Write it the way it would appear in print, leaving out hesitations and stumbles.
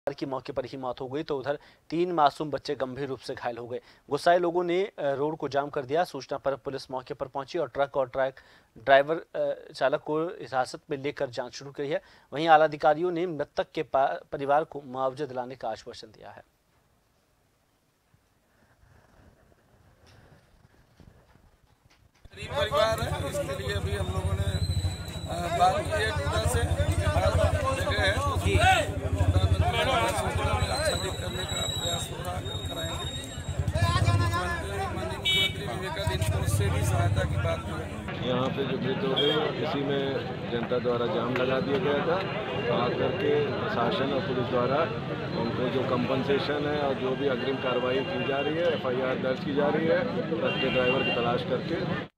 की मौके पर ही मौत हो गई तो उधर 3 मासूम बच्चे गंभीर रूप से घायल हो गए। गुस्साए लोगों ने रोड को जाम कर दिया। सूचना पर पुलिस मौके पर पहुंची और ट्रक ड्राइवर चालक को हिरासत में लेकर जांच शुरू की है। वहीं आला अधिकारियों ने मृतक के परिवार को मुआवजा दिलाने का आश्वासन दिया है। परिवार है, इसके लिए अभी हम लोगों ने बात की है टूटा से जगह है आच्छादित करने का प्रयास हो रहा है, कराएंगे। माननीय मुख्यमंत्री विवेकाधीन कोष से भी सहायता की बात की। यहाँ पे जो मृत हो गए इसी में जनता द्वारा जाम लगा दिया गया था। आकर के प्रशासन और पुलिस द्वारा उनको जो कंपनसेशन है और जो भी अग्रिम कार्रवाई की जा रही है, FIR दर्ज की जा रही है, ट्रक के ड्राइवर की तलाश करके।